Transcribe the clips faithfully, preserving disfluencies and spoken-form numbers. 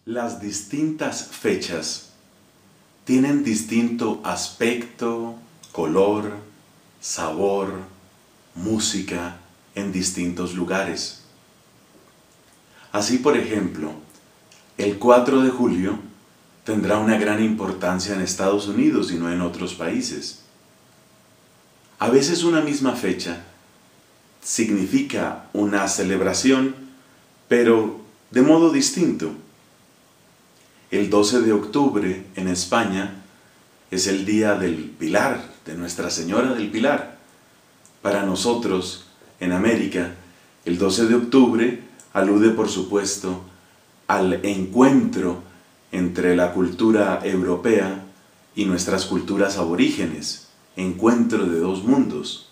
Las distintas fechas tienen distinto aspecto, color, sabor, música en distintos lugares. Así, por ejemplo, el cuatro de julio tendrá una gran importancia en Estados Unidos y no en otros países. A veces una misma fecha significa una celebración, pero de modo distinto. El doce de octubre en España es el día del Pilar, de Nuestra Señora del Pilar. Para nosotros, en América, el doce de octubre alude, por supuesto, al encuentro entre la cultura europea y nuestras culturas aborígenes, encuentro de dos mundos.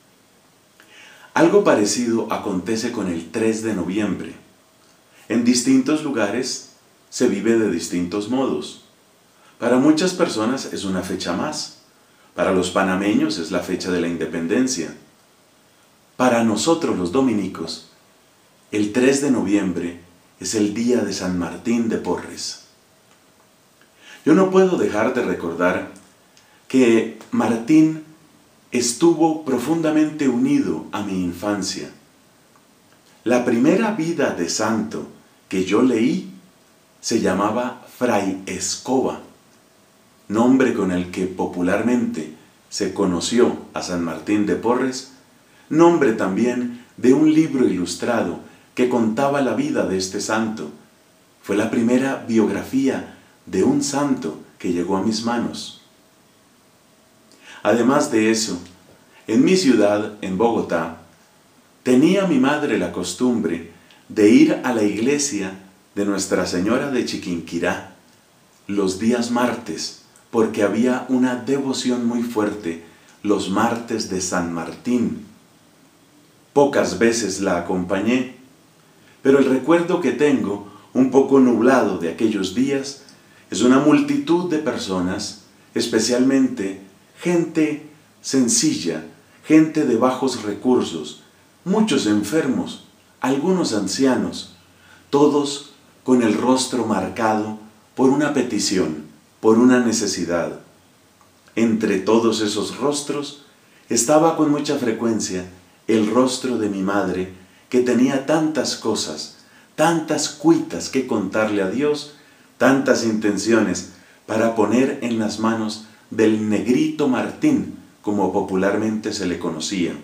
Algo parecido acontece con el tres de noviembre. En distintos lugares se vive de distintos modos. Para muchas personas es una fecha más. Para los panameños es la fecha de la independencia. Para nosotros los dominicos, el tres de noviembre es el día de San Martín de Porres. Yo no puedo dejar de recordar que Martín estuvo profundamente unido a mi infancia. La primera vida de santo que yo leí se llamaba Fray Escoba, nombre con el que popularmente se conoció a San Martín de Porres, nombre también de un libro ilustrado que contaba la vida de este santo. Fue la primera biografía de un santo que llegó a mis manos. Además de eso, en mi ciudad, en Bogotá, tenía mi madre la costumbre de ir a la iglesia de Nuestra Señora de Chiquinquirá los días martes, porque había una devoción muy fuerte los martes de San Martín. Pocas veces la acompañé, pero el recuerdo que tengo, un poco nublado de aquellos días, es una multitud de personas, especialmente gente sencilla, gente de bajos recursos, muchos enfermos, algunos ancianos, todos con el rostro marcado por una petición, por una necesidad. Entre todos esos rostros estaba con mucha frecuencia el rostro de mi madre, que tenía tantas cosas, tantas cuitas que contarle a Dios, tantas intenciones para poner en las manos del negrito Martín, como popularmente se le conocía.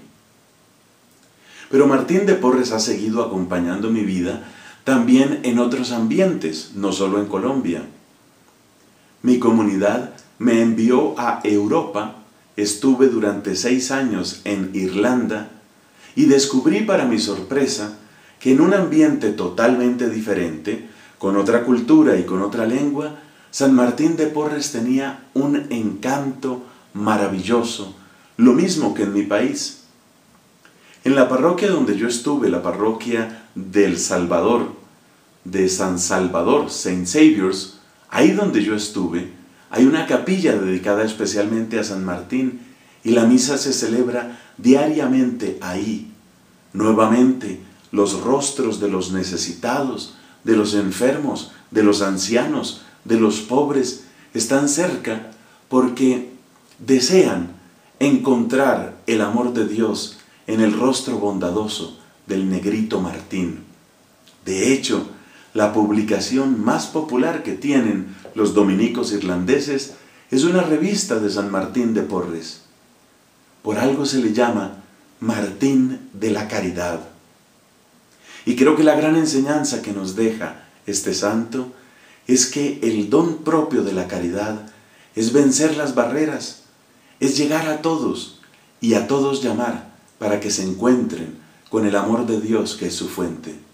Pero Martín de Porres ha seguido acompañando mi vida también en otros ambientes, no solo en Colombia. Mi comunidad me envió a Europa, estuve durante seis años en Irlanda y descubrí para mi sorpresa que en un ambiente totalmente diferente, con otra cultura y con otra lengua, San Martín de Porres tenía un encanto maravilloso, lo mismo que en mi país. En la parroquia donde yo estuve, la parroquia del Salvador, de San Salvador, Saint Saviour's, ahí donde yo estuve, hay una capilla dedicada especialmente a San Martín y la misa se celebra diariamente ahí. Nuevamente, los rostros de los necesitados, de los enfermos, de los ancianos, de los pobres, están cerca porque desean encontrar el amor de Dios en el rostro bondadoso del negrito Martín. De hecho, la publicación más popular que tienen los dominicos irlandeses es una revista de San Martín de Porres. Por algo se le llama Martín de la Caridad. Y creo que la gran enseñanza que nos deja este santo es que el don propio de la caridad es vencer las barreras, es llegar a todos y a todos llamar para que se encuentren con el amor de Dios que es su fuente.